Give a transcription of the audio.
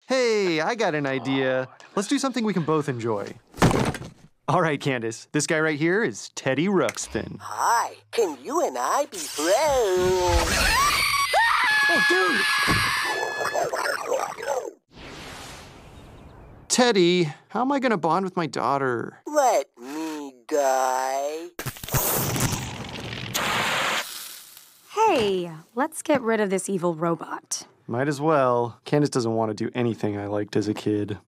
Hey, I got an idea. Let's do something we can both enjoy. All right, Candace, this guy right here is Teddy Ruxpin. Hi, can you and I be friends? Oh, dude! Teddy, how am I gonna bond with my daughter? Let me die. Hey, let's get rid of this evil robot. Might as well. Candace doesn't want to do anything I liked as a kid.